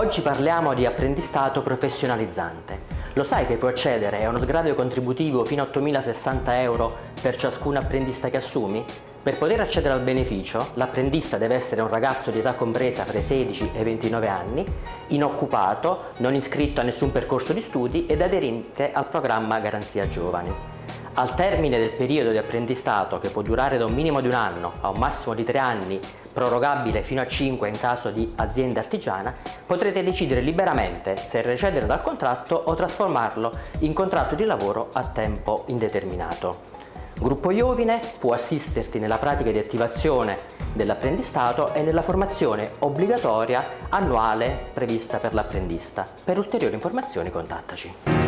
Oggi parliamo di apprendistato professionalizzante. Lo sai che puoi accedere a uno sgravio contributivo fino a 8.060 euro per ciascun apprendista che assumi? Per poter accedere al beneficio, l'apprendista deve essere un ragazzo di età compresa tra i 16 e i 29 anni, inoccupato, non iscritto a nessun percorso di studi ed aderente al programma Garanzia Giovani. Al termine del periodo di apprendistato, che può durare da un minimo di 1 anno a un massimo di 3 anni, prorogabile fino a 5 in caso di azienda artigiana, potrete decidere liberamente se recedere dal contratto o trasformarlo in contratto di lavoro a tempo indeterminato. Gruppo Iovine può assisterti nella pratica di attivazione dell'apprendistato e nella formazione obbligatoria annuale prevista per l'apprendista. Per ulteriori informazioni contattaci.